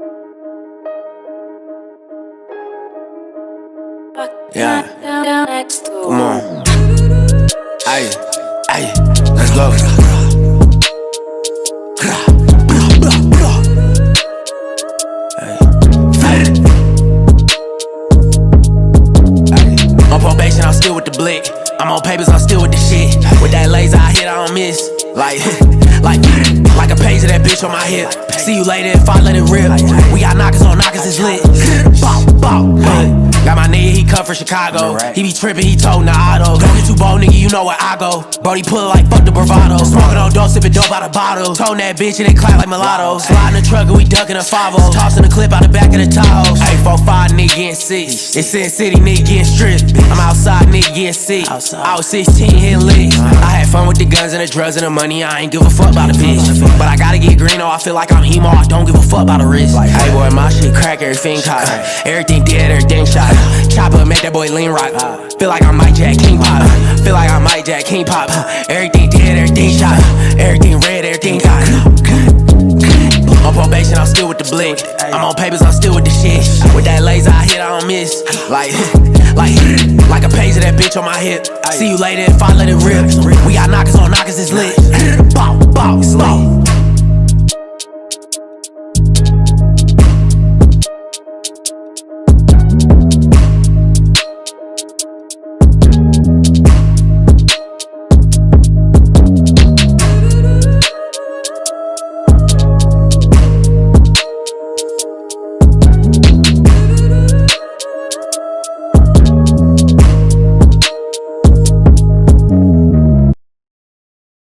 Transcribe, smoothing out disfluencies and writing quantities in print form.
Yeah, come on. Aye, aye, let's go. On probation, I'm still with the blick. I'm on papers, I'm still with the shit. With that laser I hit, I don't miss. Like a page of that bitch on my hip. See you later if I let it rip. We got knockers on knockers, it's lit. Bop, bop, got my nigga, he come from Chicago. He be trippin', he told the auto. Don't get too bold, nigga, you know where I go. Brody pull like fuck the bravado. Smoking on dope, sippin' dope out of bottle. Told that bitch and it clap like mulatto. Slide in the truck and we duckin' a 5-0. Tossin' the clip out the back of the Tahoe. 845, nigga getting 6. It's Sin City, nigga getting stripped. I'm outside, nigga getting sick. I was 16, hitting licks. I had fun with the guns and the drugs and the money. I ain't give a fuck about a bitch. But I gotta get green, or I feel like I'm emo. I don't give a fuck about a wrist. Hey boy, my shit crack, everything caught. Everything dead, everything shot. Chopper, make that boy lean rock. Feel like I might jack King Pop. Feel like I might jack King Pop. Everything dead, everything shot. Everything red, everything got. On probation, I'm still with the blick. I'm on papers, I'm still with the shit. With that laser I hit, I don't miss. Like a page of that bitch on my hip. See you later if I let it rip. We got knockers on knockers, it's lit. Bop, bop, bop.